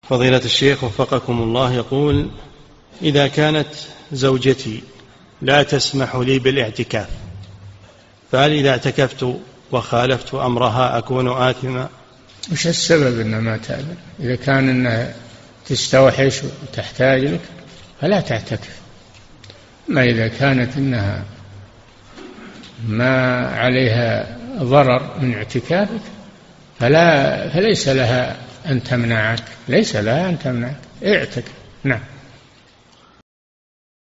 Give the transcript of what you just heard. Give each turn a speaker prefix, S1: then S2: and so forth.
S1: فضيلة الشيخ وفقكم الله، يقول: إذا كانت زوجتي لا تسمح لي بالاعتكاف، فهل إذا اعتكفت وخالفت أمرها أكون آثما؟
S2: وش السبب إنها ما تأذن؟ إذا كان إنها تستوحش وتحتاج لك فلا تعتكف. ما إذا كانت إنها ما عليها ضرر من اعتكافك فليس لها أن تمنعك، ليس لها أن تمنعك، اعتكف. نعم.